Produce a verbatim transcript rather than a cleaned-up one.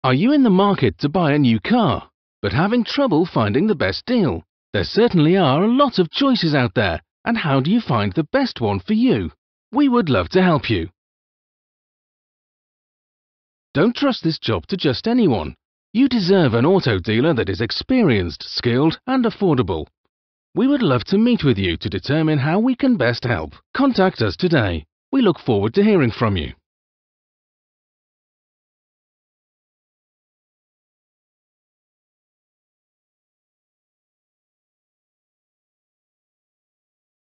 Are you in the market to buy a new car, but having trouble finding the best deal? There certainly are a lot of choices out there, and how do you find the best one for you? We would love to help you. Don't trust this job to just anyone. You deserve an auto dealer that is experienced, skilled, and affordable. We would love to meet with you to determine how we can best help. Contact us today. We look forward to hearing from you.